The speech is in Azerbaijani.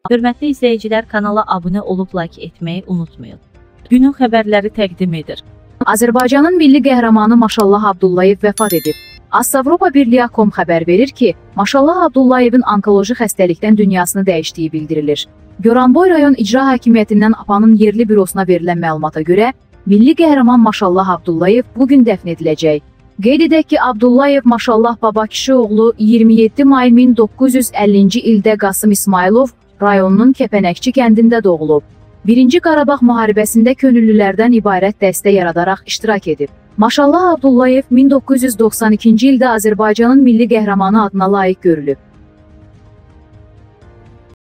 Hörmətli izləyicilər, kanala abunə olub like etməyi unutmayın. Günün xəbərləri təqdim edir. Azərbaycanın milli qəhrəmanı Maşallah Abdullayev vəfat edib. Avropa Birliyi.com xəbər verir ki, Maşallah Abdullayevin onkoloji xəstəlikdən dünyasını dəyişdiyi bildirilir. Goranboy rayon icra hakimiyyətindən APA'nın yerli bürosuna verilən məlumata görə, milli qəhrəman Maşallah Abdullayev bugün dəfn ediləcək. Qeyd edək ki, Abdullayev Maşallah Babakişi oğlu 27 may 1950-ci ildə Qasım İsmailov rayonunun Kəpənəkçi kəndində doğulub. 1-ci Qarabağ müharibəsində könüllülərdən ibarət dəstə yaradaraq iştirak edib. Maşallah Abdullayev 1992-ci ildə Azərbaycanın milli qəhrəmanı adına layiq görülüb.